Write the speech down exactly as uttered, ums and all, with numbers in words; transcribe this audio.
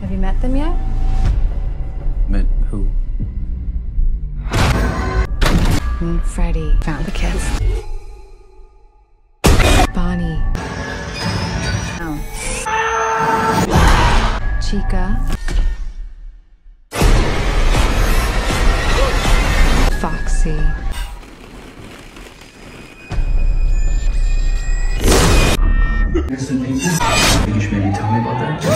Have you met them yet? Met who? And Freddie found the kids. Bonnie. Oh. Chica. Foxy. Could you maybe tell me about that?